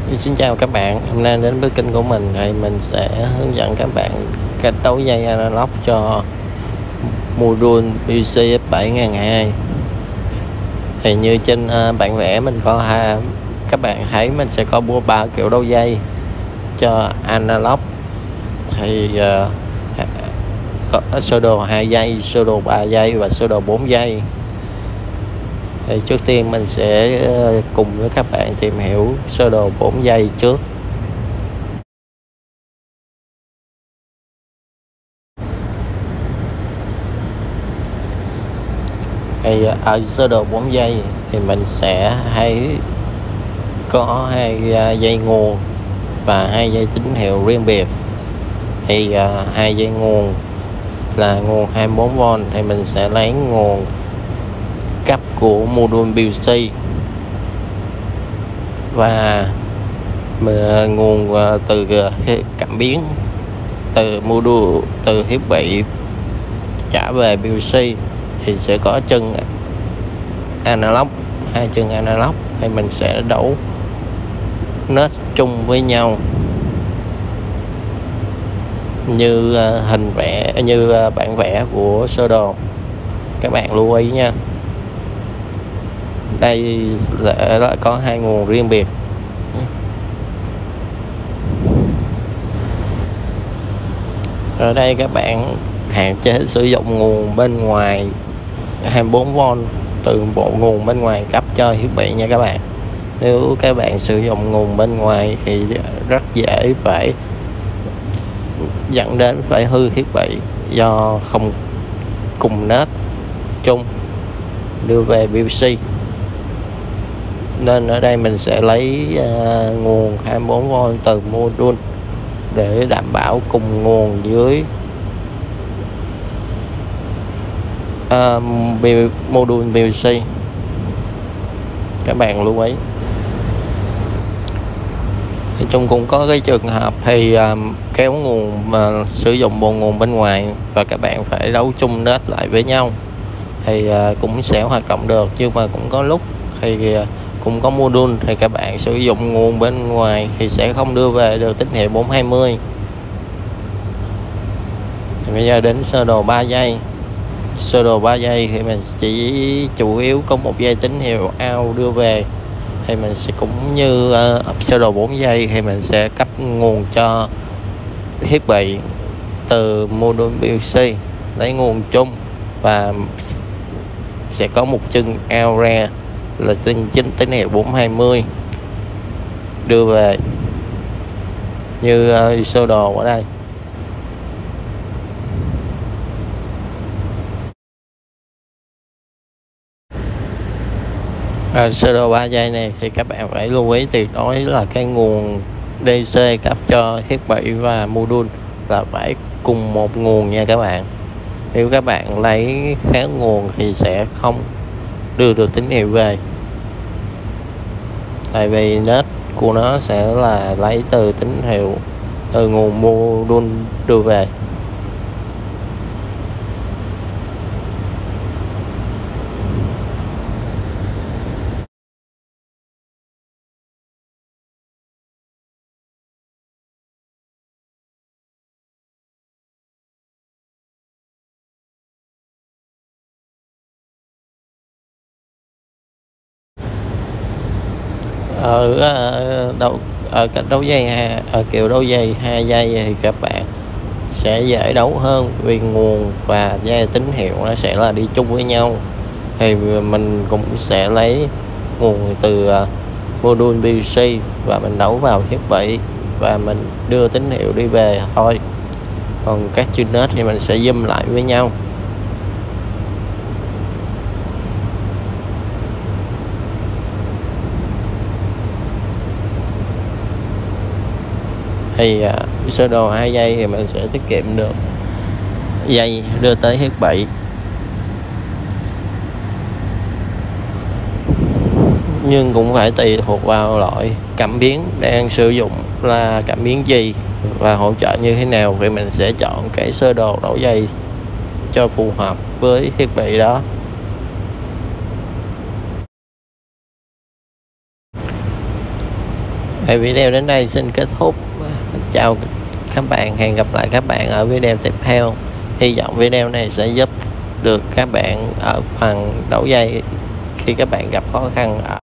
Xin chào các bạn, hôm nay đến với kênh của mình thì mình sẽ hướng dẫn các bạn cách đấu dây analog cho module PVC F7002. Thì như trên bản vẽ mình có các bạn thấy mình sẽ có 3 kiểu đấu dây cho analog. Thì có sơ đồ 2 giây, sơ đồ 3 giây và sơ đồ 4 giây. Thì trước tiên mình sẽ cùng với các bạn tìm hiểu sơ đồ 4 giây trước. Thì ở sơ đồ 4 giây thì mình sẽ thấy có 2 dây nguồn và 2 dây tín hiệu riêng biệt. Thì 2 dây nguồn là nguồn 24V thì mình sẽ lấy nguồn cấp của module PVC và nguồn từ cảm biến từ module, từ thiết bị trả về PVC thì sẽ có chân analog, 2 chân analog thì mình sẽ đấu nết chung với nhau như hình vẽ, như bản vẽ của sơ đồ. Các bạn lưu ý nha, đây là có 2 nguồn riêng biệt. Ở đây các bạn hạn chế sử dụng nguồn bên ngoài 24V từ bộ nguồn bên ngoài cấp cho thiết bị nha các bạn. Nếu các bạn sử dụng nguồn bên ngoài thì rất dễ phải dẫn đến phải hư thiết bị do không cùng nết chung đưa về PVC. Nên ở đây mình sẽ lấy nguồn 24V từ module để đảm bảo cùng nguồn dưới module PVC. Các bạn lưu ý. Thì chung cũng có cái trường hợp thì kéo nguồn mà sử dụng bộ nguồn bên ngoài và các bạn phải đấu chung nết lại với nhau thì cũng sẽ hoạt động được, nhưng mà cũng có lúc thì cũng có module thì các bạn sử dụng nguồn bên ngoài thì sẽ không đưa về được tín hiệu 420. Thì bây giờ đến sơ đồ 3 giây. Sơ đồ 3 giây thì mình chỉ chủ yếu có một dây tín hiệu out đưa về, thì mình sẽ cũng như sơ đồ 4 giây thì mình sẽ cấp nguồn cho thiết bị từ module PVC, lấy nguồn chung và sẽ có một chân out ra là tín hiệu 420 đưa về như sơ đồ ở đây. Sơ đồ 3 giây này thì các bạn phải lưu ý tuyệt đối là cái nguồn DC cấp cho thiết bị và module là phải cùng một nguồn nha các bạn. Nếu các bạn lấy khác nguồn thì sẽ không đưa được tín hiệu về, tại vì nết của nó sẽ là lấy từ tín hiệu từ nguồn module đưa về. Ở cách đấu dây ở kiểu đấu dây 2 giây thì các bạn sẽ dễ đấu hơn vì nguồn và dây tín hiệu nó sẽ là đi chung với nhau. Thì mình cũng sẽ lấy nguồn từ module PVC và mình đấu vào thiết bị và mình đưa tín hiệu đi về thôi. Còn các chữ nết thì mình sẽ zoom lại với nhau. Thì sơ đồ 2 giây thì mình sẽ tiết kiệm được dây đưa tới thiết bị, nhưng cũng phải tùy thuộc vào loại cảm biến đang sử dụng là cảm biến gì và hỗ trợ như thế nào thì mình sẽ chọn cái sơ đồ đấu dây cho phù hợp với thiết bị đó. Video đến đây xin kết thúc. Chào các bạn, hẹn gặp lại các bạn ở video tiếp theo. Hy vọng video này sẽ giúp được các bạn ở phần đấu dây khi các bạn gặp khó khăn.